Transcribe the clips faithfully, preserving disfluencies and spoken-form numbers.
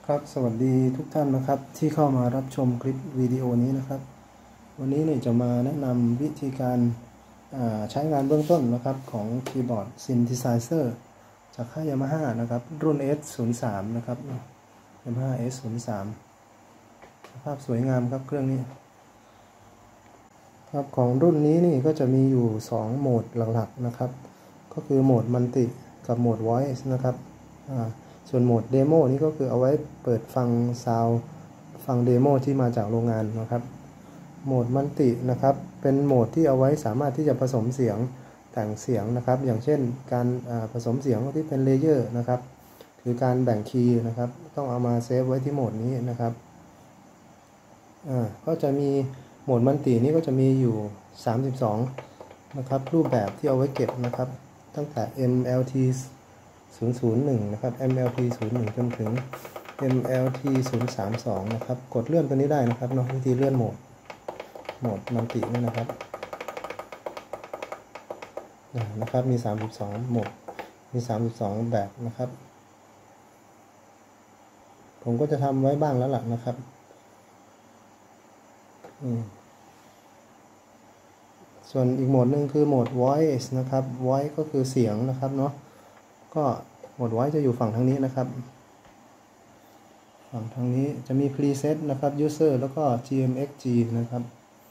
ครับสวัสดีทุกท่านนะครับที่เข้ามารับชมคลิปวิดีโอนี้นะครับวันนี้เนี่ยจะมาแนะนำวิธีการใช้งานเบื้องต้นนะครับของคีย์บอร์ด Synthesizer จากค่าย Yamaha นะครับรุ่น เอส ศูนย์ สาม นะครับ Yamaha เอส ศูนย์ สาม สภาพสวยงามครับเครื่องนี้ครับของรุ่นนี้นี่ก็จะมีอยู่สองโหมดหลักๆนะครับก็คือโหมดมัลติกับโหมด Voice นะครับส่วนโหมดเดโมนี่ก็คือเอาไว้เปิดฟังซาวด์ฟังเดโมที่มาจากโรงงานนะครับโหมดมัลตินะครับเป็นโหมดที่เอาไว้สามารถที่จะผสมเสียงแต่งเสียงนะครับอย่างเช่นการผสมเสียงที่เป็นเลเยอร์นะครับคือการแบ่งคีย์นะครับต้องเอามาเซฟไว้ที่โหมดนี้นะครับอ่าก็จะมีโหมดมัลตินี้ก็จะมีอยู่สามสิบสองนะครับรูปแบบที่เอาไว้เก็บนะครับตั้งแต่ เอ็ม แอล ที ศูนย์ ศูนย์ หนึ่ง นะครับ เอ็ม แอล ที ศูนย์ หนึ่ง จนถึง เอ็ม แอล ที ศูนย์ สาม สอง นะครับกดเลื่อนตัวนี้ได้นะครับเนาะวิธีเลื่อนโหมดโหมดมัลตินี่นะครับนะครับมีสามสิบสองโหมดมีสามสิบสองแบบนะครับผมก็จะทำไว้บ้างแล้วล่ะนะครับส่วนอีกโหมดหนึ่งคือโหมด voice นะครับ voice ก็คือเสียงนะครับเนาะก็โหมด voice จะอยู่ฝั่งทางนี้นะครับฝั่งทางนี้จะมี preset นะครับ user แล้วก็ จี เอ็ม เอ็กซ์ จี นะครับ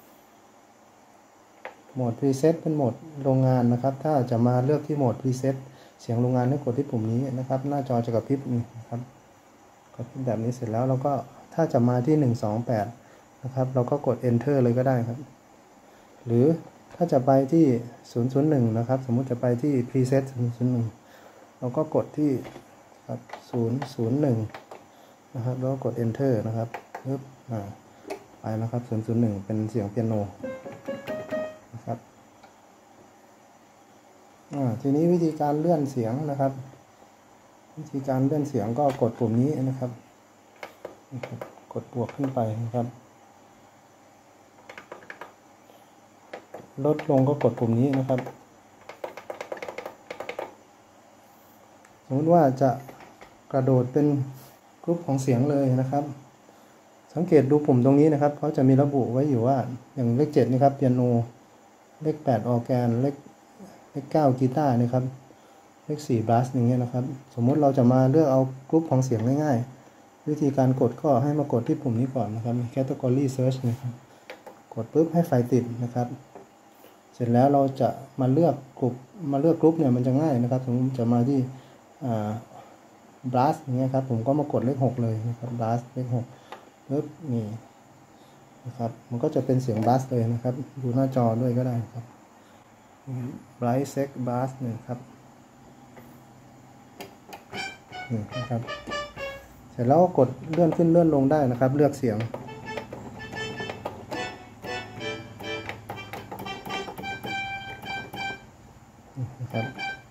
โหมด preset เป็นโหมดโรงงานนะครับถ้าจะมาเลือกที่โหมด preset เสียงโรงงานให้กดที่ปุ่มนี้นะครับหน้าจอจะกระพริบนี่นะครับกระพริบแบบนี้เสร็จแล้วเราก็ถ้าจะมาที่หนึ่งสองแปดนะครับเราก็กด enter เลยก็ได้ครับหรือถ้าจะไปที่ศูนย์ ศูนย์ หนึ่งนะครับสมมุติจะไปที่ preset ศูนย์ ศูนย์ หนึ่งเราก็กดที่ครับศูนย์ ศูนย์ หนึ่งนะครับแล้วกด enter นะครับปึ๊บอ่าไปแล้วครับศูนย์ ศูนย์ หนึ่งเป็นเสียงเปียโนนะครับอ่าทีนี้วิธีการเลื่อนเสียงนะครับวิธีการเลื่อนเสียงก็กดปุ่มนี้นะครับกดบวกขึ้นไปนะครับลดลงก็กดปุ่มนี้นะครับสมมติว่าจะกระโดดเป็นกรุ๊ปของเสียงเลยนะครับสังเกตดูปุ่มตรงนี้นะครับเขาจะมีระบุไว้อยู่ว่าอย่างเลขเจ็ดนี่ครับเปียโนเลขแปดออร์แกนเลขเลขเก้ากีตาร์นะครับเลขสี่บลัสอย่างเงี้ยนะครับสมมุติเราจะมาเลือกเอากรุ๊ปของเสียงง่ายๆวิธีการกดก็ให้มากดที่ปุ่มนี้ก่อนนะครับ Category Search นะครับกดปุ๊บให้ไฟติดนะครับเสร็จแล้วเราจะมาเลือกกลุ่มมาเลือกกรุ๊ปเนี่ยมันจะง่ายนะครับสมมติจะมาที่บลัสอย่างเงี้ยครับผมก็มากดเลขหกเลยนะครับบลัสเลขหกปึ๊บนี่นะครับมันก็จะเป็นเสียงบลัสเลยนะครับดูหน้าจอด้วยก็ได้ครับไบรท์เซ็กบลัสเนี่ยครับนี่นะครับเสร็จแล้วกดเลื่อนขึ้นเลื่อนลงได้นะครับเลือกเสียงนะครับ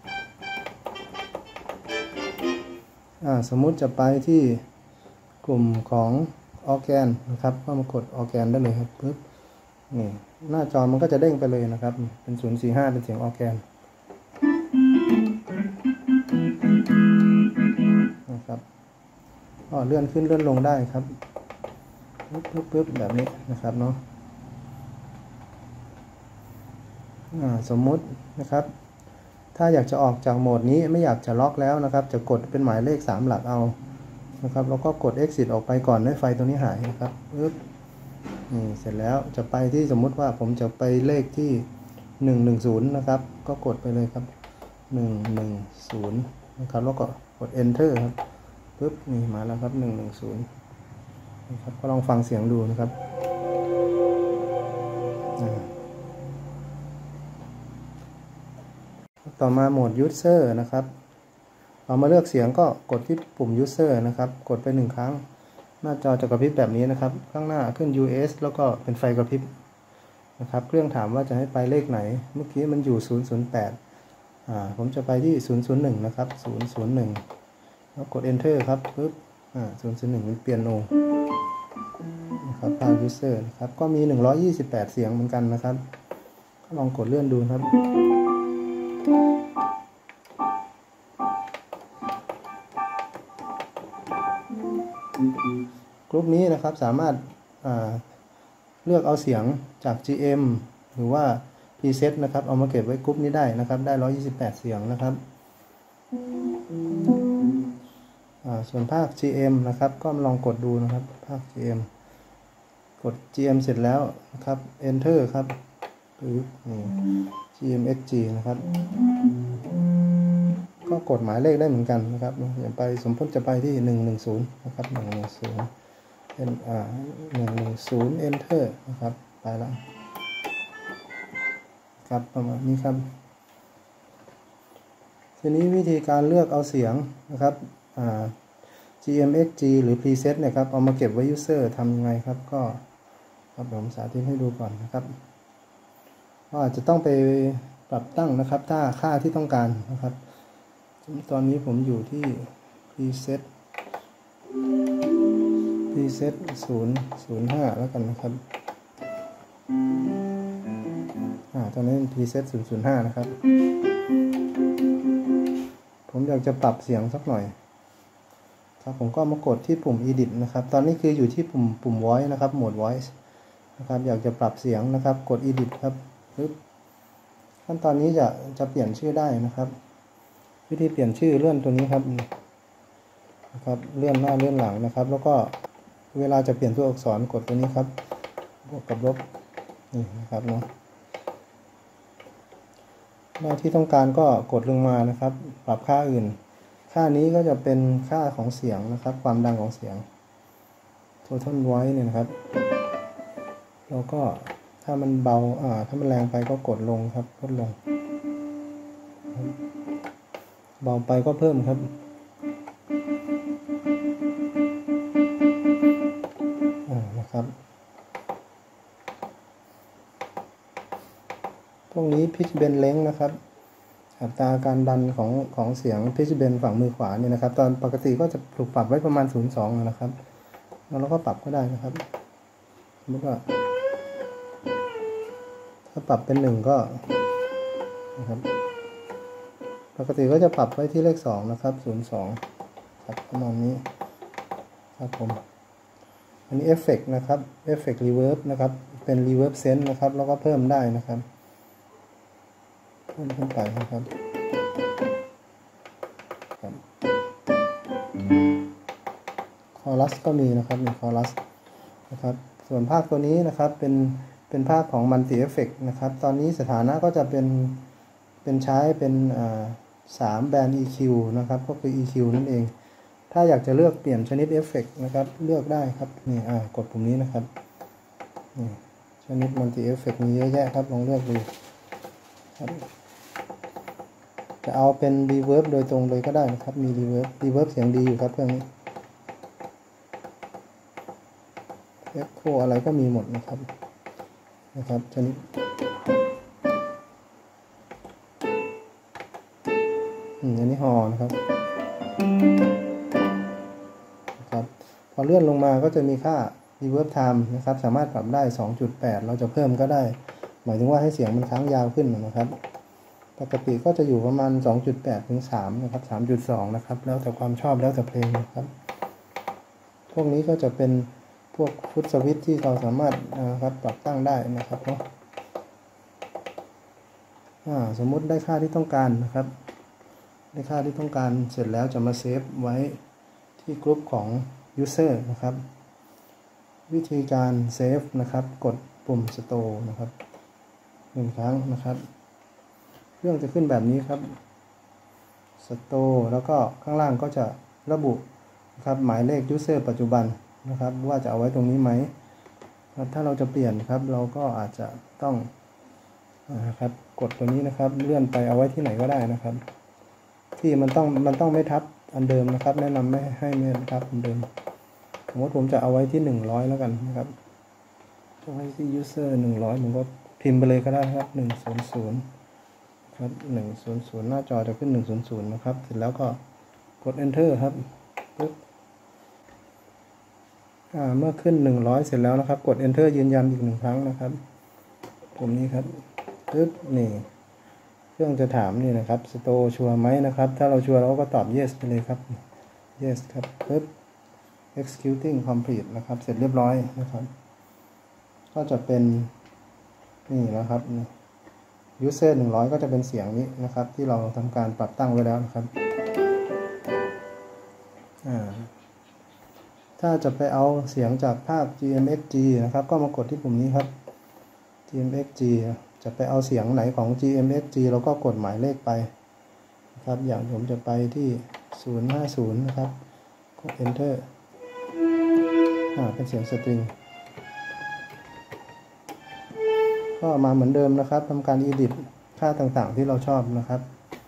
สมมุติจะไปที่กลุ่มของออร์แกนนะครับก็มากดออร์แกนได้เลยครับปึ๊บนี่หน้าจอมันก็จะเด้งไปเลยนะครับเป็นศูนย์สี่ห้าเป็นเสียงออร์แกนนะครับก็เลื่อนขึ้นเลื่อนลงได้ครับปึ๊บปึ๊บปึ๊บแบบนี้นะครับเนาะสมมุตินะครับถ้าอยากจะออกจากโหมดนี้ไม่อยากจะล็อกแล้วนะครับจะกดเป็นหมายเลขสามหลักเอานะครับแล้วก็กด exit ออกไปก่อนให้ไฟตัวนี้หายนะครับปึ๊บนี่เสร็จแล้วจะไปที่สมมุติว่าผมจะไปเลขที่หนึ่งหนึ่งศูนย์นะครับก็กดไปเลยครับหนึ่งหนึ่งศูนย์นะครับแล้วก็กด enter ครับปึ๊บนี่มาแล้วครับหนึ่งหนึ่งศูนย์นะครับก็ลองฟังเสียงดูนะครับต่อมาโหมด user นะครับเรามาเลือกเสียงก็กดที่ปุ่ม user นะครับกดไปหนึ่งครั้งหน้าจอจะกระพริบแบบนี้นะครับข้างหน้าขึ้น ยู เอส แล้วก็เป็นไฟกระพริบนะครับเครื่องถามว่าจะให้ไปเลขไหนเมื่อกี้มันอยู่ศูนย์ ศูนย์ แปดอ่าผมจะไปที่ศูนย์ ศูนย์ หนึ่งนะครับศูนย์ ศูนย์ หนึ่งแล้วกด enter ครับปึ๊บอ่าศูนย์ ศูนย์ หนึ่งเป็นเปียโนนะครับตาม user นะครับก็มีหนึ่งร้อยยี่สิบแปดเสียงเหมือนกันนะครับก็ลองกดเลื่อนดูครับกรุ๊ปนี้นะครับสามารถเลือกเอาเสียงจาก จี เอ็ม หรือว่า preset นะครับเอามาเก็บไว้กรุ๊ปนี้ได้นะครับได้หนึ่งร้อยยี่สิบแปดเสียงนะครับส่วนภาค จี เอ็ม นะครับก็ลองกดดูนะครับภาค จี เอ็ม กด จี เอ็ม เสร็จแล้วนะครับ enter ครับหรือนี่ จี เอ็ม เอ็กซ์ จี นะครับก็กดหมายเลขได้เหมือนกันนะครับอย่างไปสมมติจะไปที่หนึ่งหนึ่งศูนย์นะครับหนึ่งหนึ่งศูนย์เอ็นอ่าหนึ่งหนึ่งศูนย์ enter นะครับไปแล้วครับประมาณนี้ครับทีนี้วิธีการเลือกเอาเสียงนะครับอ่า จี เอ็ม เอ็กซ์ จี หรือ preset เนี่ยครับเอามาเก็บไว้ user ทำยังไงครับก็ครับผมสาธิตให้ดูก่อนนะครับก็อาจจะต้องไปปรับตั้งนะครับถ้าค่าที่ต้องการนะครับตอนนี้ผมอยู่ที่ preset preset ศูนย์ ศูนย์ ห้าแล้วกันนะครับอ่าตอนนี้ preset ศูนย์ ศูนย์ ห้านะครับผมอยากจะปรับเสียงสักหน่อยครับผมก็มากดที่ปุ่ม edit นะครับตอนนี้คืออยู่ที่ปุ่มปุ่ม voice นะครับโหมด voice นะครับอยากจะปรับเสียงนะครับกด edit ครับปึ๊บขั้นตอนนี้จะจะเปลี่ยนชื่อได้นะครับวิธีเปลี่ยนชื่อเลื่อนตัวนี้ครับนะครับเลื่อนหน้าเลื่อนหลังนะครับแล้วก็เวลาจะเปลี่ยนตัวอักษรกดตัวนี้ครับบวกกับลบนี่นะครับเนาะหน้าที่ต้องการก็กดลงมานะครับปรับค่าอื่นค่านี้ก็จะเป็นค่าของเสียงนะครับความดังของเสียง total voice เนี่ยนะครับแล้วก็ถ้ามันเบาอ่าถ้ามันแรงไปก็กดลงครับลดลงเบาไปก็เพิ่มครับอ่านะครับพวกนี้ pitch bend length นะครับอัตราการดันของของเสียง pitch bend ฝั่งมือขวาเนี่ยนะครับตอนปกติก็จะถูกปรับไว้ประมาณ ศูนย์จุดสอง นะครับแล้วเราก็ปรับก็ได้นะครับสมมติว่าถ้าปรับเป็นหนึ่งก็นะครับปกติก็จะปรับไว้ที่เลขสองนะครับศูนย์จุดสองครับประมาณนี้ครับผมอันนี้เอฟเฟกต์นะครับเอฟเฟกต์รีเวิร์บนะครับเป็นรีเวิร์บเซนส์นะครับแล้วก็เพิ่มได้นะครับเพิ่มขึ้นไปนะครับคอรัสก็มีนะครับมีคอรัสนะครับส่วนภาคตัวนี้นะครับเป็นเป็นภาคของมัลติเอฟเฟกต์นะครับตอนนี้สถานะก็จะเป็นเป็นใช้เป็นอ่าสามแบนด์ อี คิว นะครับก็คือ อี คิว นั่นเองถ้าอยากจะเลือกเปลี่ยนชนิดเอฟเฟกต์นะครับเลือกได้ครับนี่อ่ากดปุ่มนี้นะครับนี่ชนิดมัลติเอฟเฟกต์มีเยอะแยะครับลองเลือกดูครับจะเอาเป็นรีเวิร์บโดยตรงเลยก็ได้นะครับมีรีเวิร์บรีเวิร์บเสียงดีอยู่ครับเครื่องนี้เอ็กโคอะไรก็มีหมดนะครับนะครับชนิดอันนี้ฮอนะครับนะครับพอเลื่อนลงมาก็จะมีค่า reverb time นะครับสามารถปรับได้ สองจุดแปด เราจะเพิ่มก็ได้หมายถึงว่าให้เสียงมันค้างยาวขึ้นนะครับปกติก็จะอยู่ประมาณ สองจุดแปด ถึง สามนะครับ สามจุดสอง นะครับแล้วแต่ความชอบแล้วแต่เพลงนะครับพวกนี้ก็จะเป็นพวกฟุตสวิตช์ที่เราสามารถนะครับปรับตั้งได้นะครับเนาะสมมุติได้ค่าที่ต้องการนะครับได้ค่าที่ต้องการเสร็จแล้วจะมาเซฟไว้ที่กลุ่มของ user นะครับวิธีการเซฟนะครับกดปุ่ม store นะครับหนึ่งครั้งนะครับเครื่องจะขึ้นแบบนี้ครับ store แล้วก็ข้างล่างก็จะระบุนะครับหมายเลข user ปัจจุบันนะครับว่าจะเอาไว้ตรงนี้ไหมถ้าเราจะเปลี่ยนครับเราก็อาจจะต้องนะครับกดตัวนี้นะครับเลื่อนไปเอาไว้ที่ไหนก็ได้นะครับที่มันต้องมันต้องไม่ทับอันเดิมนะครับแนะนำไม่ให้ไม่ทับอันเดิมสมมติผมจะเอาไว้ที่หนึ่งร้อยแล้วกันนะครับเอาไว้ที่ user หนึ่งร้อยผมก็พิมพ์ไปเลยก็ได้ครับหนึ่งศูนย์ศูนย์ครับหนึ่งศูนย์ศูนย์หน้าจอจะขึ้นหนึ่งศูนย์ศูนย์นะครับเสร็จแล้วก็กด enter ครับปึ๊บอ่าเมื่อขึ้นหนึ่งร้อยเสร็จแล้วนะครับกด enter ยืนยันอีกหนึ่งครั้งนะครับผมนี้ครับปึ๊บนี่เครื่องจะถามนี่นะครับสโตชัวร์ไหมนะครับถ้าเราชัวร์เราก็ตอบ yes ไปเลยครับ yes ครับปึ๊บ executing complete นะครับเสร็จเรียบร้อยนะครับก็จะเป็นนี่นะครับ user หนึ่งร้อยก็จะเป็นเสียงนี้นะครับที่เราทำการปรับตั้งไว้แล้วนะครับถ้าจะไปเอาเสียงจากภาพ จี เอ็ม เอ็กซ์ จี นะครับก็มากดที่ปุ่มนี้ครับ จี เอ็ม เอ็กซ์ จี จะไปเอาเสียงไหนของ จี เอ็ม เอ็กซ์ จี เราก็กดหมายเลขไปนะครับอย่างผมจะไปที่ศูนย์ห้าศูนย์นะครับกด enter อ่าเป็นเสียงสตริงก็มาเหมือนเดิมนะครับทำการ edit ค่าต่างๆที่เราชอบนะครับ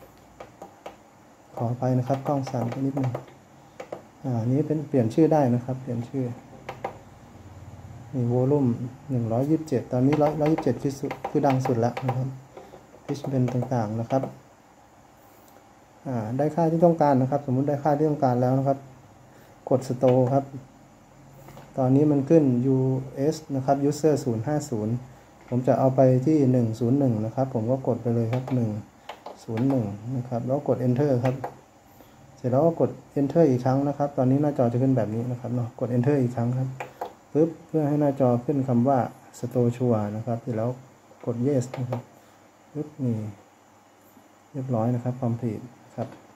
ขอไปนะครับกล้องสั่นไปนิดนึงอ่านี้เป็นเปลี่ยนชื่อได้นะครับเปลี่ยนชื่อมีโวลูมหนึ่งร้อยยี่สิบเจ็ดตอนนี้ร้อยร้อยยี่สิบเจ็ดคือสุดคือดังสุดแล้วนะครับพิชเป็นต่างๆนะครับอ่าได้ค่าที่ต้องการนะครับสมมุติได้ค่าที่ต้องการแล้วนะครับกด store ครับตอนนี้มันขึ้น ยู เอส นะครับ user ศูนย์ห้าศูนย์ผมจะเอาไปที่หนึ่งศูนย์หนึ่งนะครับผมก็กดไปเลยครับหนึ่งศูนย์หนึ่งนะครับแล้วกด enter ครับเสร็จแล้วก็กด enter อีกครั้งนะครับตอนนี้หน้าจอจะขึ้นแบบนี้นะครับเนาะกด enter อีกครั้งครับปึ๊บเพื่อให้หน้าจอขึ้นคำว่า store ชัวร์นะครับเสร็จแล้วกด yes นะครับปึ๊บนี่เรียบร้อยนะครับ complete ครับ